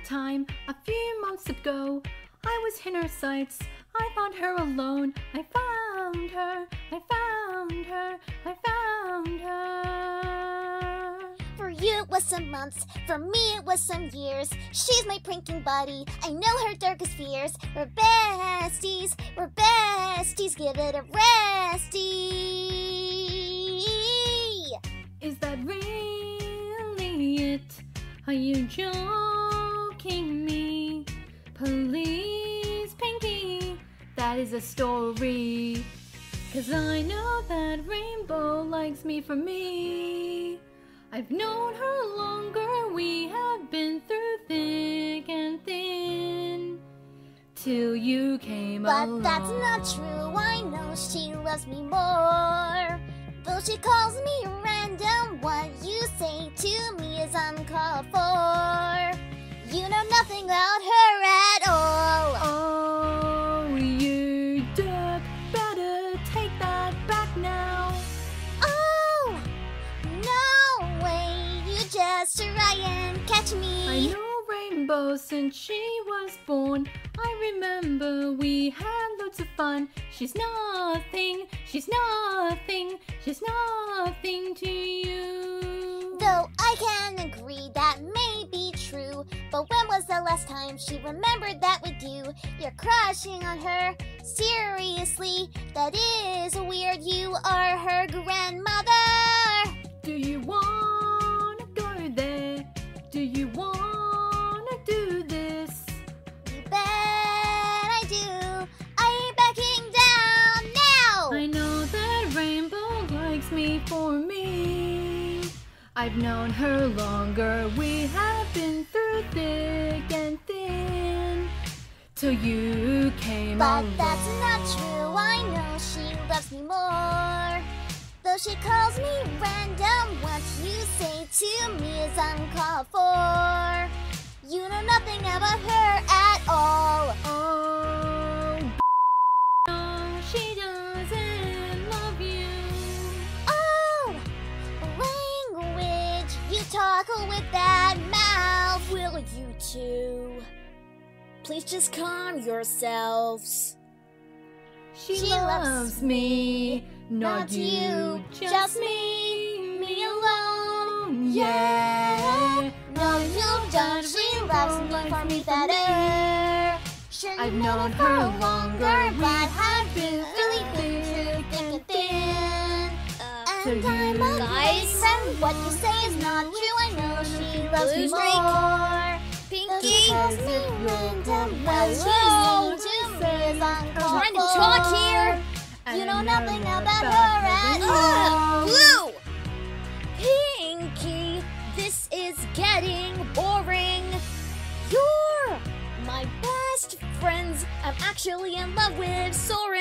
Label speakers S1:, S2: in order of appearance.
S1: time, a few months ago, I was in her sights, I found her alone. I found her, I found her, I found her.
S2: For you it was some months, for me it was some years. She's my pranking buddy, I know her darkest fears. We're besties, give it a restie.
S1: Is that really it? Are you joking me? Please, Pinkie, that is a story. 'Cause I know that Rainbow likes me for me. I've known her longer, we have been through thick and thin, till you came along.
S2: But that's not true, I know she loves me more. Though she calls me random, what you say to me is uncalled for. You know nothing about her at all.
S1: Oh, you dirt, better take that back now.
S2: Oh, no way, you just try and catch me.
S1: I know Rainbow since she was born. I remember we had loads of fun. She's nothing, she's nothing, she's nothing to you.
S2: Though I can agree that may be true, but when was the last time she remembered that with you? You're crushing on her, seriously, that is weird. You are her grandmother.
S1: Do you wanna go there? Do you wanna do this?
S2: You bet I do. I ain't backing down now.
S1: I know that Rainbow likes me for me. I've known her longer, we have been through thick and thin, till you came along.
S2: But that's not true, I know she loves me more. Though she calls me random, what you say to me is uncalled for. You know nothing about her at all.
S1: Oh, no, she doesn't love you.
S2: Oh, language, you talk with that mouth. Will you two please just calm yourselves?
S1: She loves me, not you, just me alone, yeah.
S2: No, you don't, she loves me for me better. Sure,
S1: I've known her longer,
S2: but
S1: have been
S2: really been through thick and thin. And I'm a friend, what you say is not true. I know she loves me more.
S3: Pinkie,
S2: What you say to me is uncalled
S3: trying to
S2: for.
S3: talk here.
S2: You know nothing about her at all.
S3: Blue! Pinkie, this is getting boring. You're my best friends I'm actually in love with, Soren.